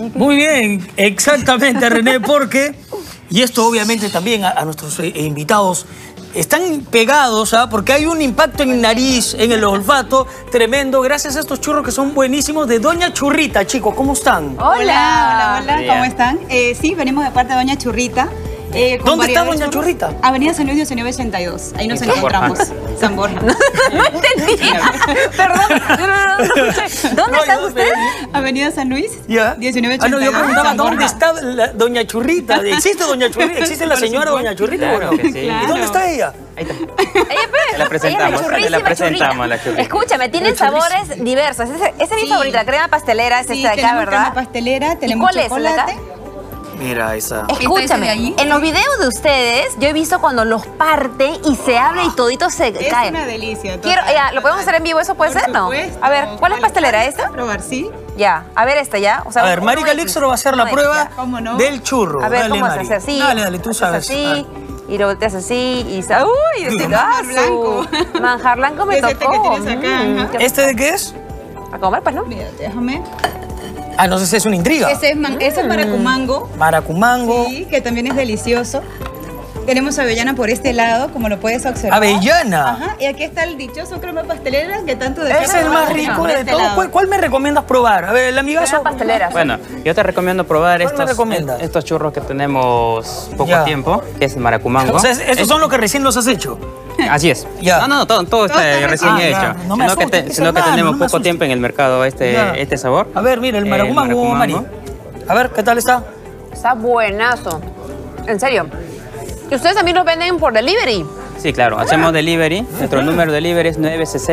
Muy bien, exactamente, René, porque, y esto obviamente también a nuestros invitados, están pegados, porque hay un impacto en nariz, en el olfato tremendo, gracias a estos churros que son buenísimos de Doña Churrita. Chicos, ¿cómo están? Hola, ¿cómo están? Sí, venimos de parte de Doña Churrita. ¿Dónde está Doña Churrita? Avenida San Luis 1982, ahí nos encontramos. San Borja. No entendía. Perdón, no. ¿Dónde están ustedes? Avenida San Luis, ¿Ya? 1982. No, yo preguntaba, ¿dónde está Doña Churrita? ¿Existe Doña Churrita? ¿Existe la señora Doña Churrita? Claro que sí. ¿Y dónde está ella? Ahí está. Ella, La presentamos, churrísima la presentamos churrita. a la churrita. Escúchame, tienen sabores diversos. Esa es mi favorita, la crema pastelera, es Sí, esta de acá, tenemos ¿verdad? crema pastelera, tenemos cuál es la de acá? chocolate. Mira esa. Escúchame, de allí? en los videos de ustedes, yo he visto cuando los parte y se abre y todito se cae. Es una delicia. Quiero, ya, ¿lo podemos hacer en vivo? ¿Eso puede Por ser? No. supuesto. A ver, ¿cuál es pastelera? ¿Esta? Probar, sí. Ya, a ver esta ya. O sea, A ver, Mari uno Calixto va a hacer la uno prueba ¿Cómo no? del churro. A ver, Dale, ¿cómo se Mari. hace así? Dale, tú Haces sabes. así, y lo volteas así, y... ¡Uy! Este Manjar blanco. Manjar blanco me Es este tocó. que tienes acá, ajá. ¿Este de qué es? A comer, pues, ¿no? Mira, déjame. Ah, no sé si es una intriga. Ese es maracumango. Maracumango. Sí, que también es delicioso. Tenemos avellana por este lado, como lo puedes observar. Avellana. Ajá, y aquí está el dichoso crema pastelera que tanto deseamos. Ese es el más rico de todo. ¿Cuál me recomiendas probar? A ver, el amigazo. Crema pastelera. Bueno, yo te recomiendo probar ¿Cuál me recomiendas? estos churros que tenemos poco Ya. tiempo, que es el maracumango. O sea, esos son los que recién los has hecho. Así es. Ya. No, todo está está recién recién. hecho. Ah, ya. No me asustes, Sino que hermano, tenemos no me poco asustes. tiempo en el mercado Ya. este sabor. A ver, mira, el maracumango, Mari. A ver, ¿qué tal está? Está buenazo. En serio. ¿Y ustedes también los venden por delivery? Sí, claro, hacemos delivery. Nuestro número de delivery es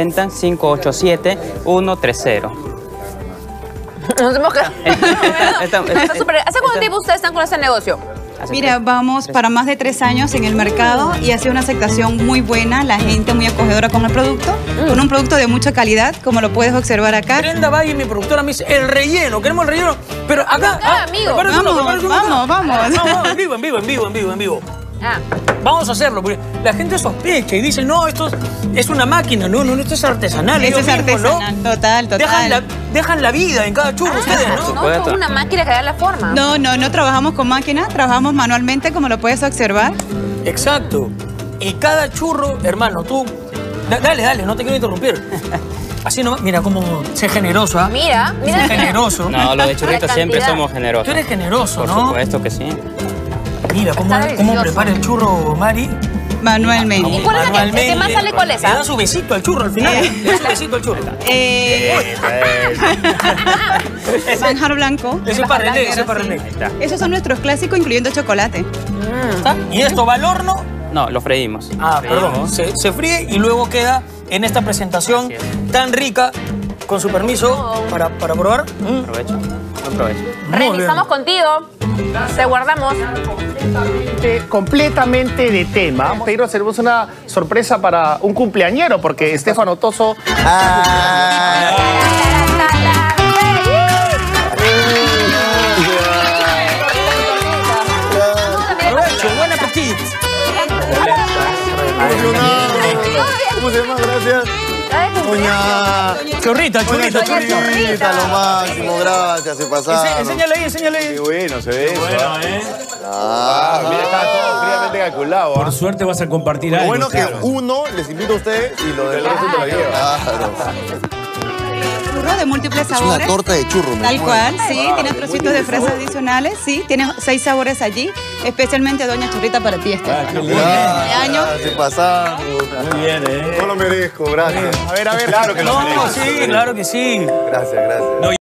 960-587-130. Nos hemos quedado. Está súper. ¿Hace cuánto tiempo ustedes están con ese negocio? Mira, vamos para más de 3 años en el mercado y ha sido una aceptación muy buena, la gente muy acogedora con el producto, con un producto de mucha calidad, como lo puedes observar acá. Brenda Valle, mi productora, me dice, el relleno, queremos el relleno. Pero acá, amigo. Vamos. En vivo. Ah. Vamos a hacerlo, porque la gente sospecha y dice, no, esto es una máquina, no, esto es artesanal. Eso ellos es mismos, artesanal, ¿no? total. Dejan la vida en cada churro ustedes, ¿no? No con una máquina que da la forma. No trabajamos con máquina, trabajamos manualmente, como lo puedes observar. Exacto. Y cada churro, hermano, tú... Dale, no te quiero interrumpir. Así no, mira cómo sé generoso, ¿ah? Mira. Sé generoso. No, los de churritos La siempre cantidad. somos generosos. Tú eres generoso, Por ¿no? supuesto que sí. Mira cómo Está delicioso. prepara el churro, Mari. Manualmente. ¿Y cuál es el que más sale? ¿Cuál es? Le da su besito al churro al final. Le da su besito al churro. Manjar blanco. Eso es para René, eso es para René. Ahí está. Esos son nuestros clásicos, incluyendo chocolate. ¿Está? ¿Y esto va al horno? No, lo freímos. Ah, Freímos. perdón. Se fríe y luego queda en esta presentación Así es. tan rica. Con su permiso, para probar. Aprovecho. Buen provecho. Reni, estamos contigo. Te guardamos. Completamente de tema. Vamos a ir a hacernos una sorpresa para un cumpleañero, porque Estefano Toso. Aprovecho, buen apetito. ¿Cómo se llama? Gracias. Doña Churrita. Churrita, lo máximo, gracias, se pasaron. Enséñale ahí. Qué bueno, se ve eso. Bueno, Mira, está todo fríamente calculado. Por suerte vas a compartir algo. bueno que uno les invito a ustedes y lo del resto te lo lleva. Claro. Churro de múltiples Es una sabores. torta de churro, me Tal muero. cual, sí, tiene trocitos de fresa adicionales, sí, tiene 6 sabores allí, especialmente Doña Churrita para ti, Estefano. qué lindo. Cumpleaños. Se pasaron. Muy bien, No lo merezco, gracias. A ver. Claro que lo No, mereces. sí, claro que sí. Gracias.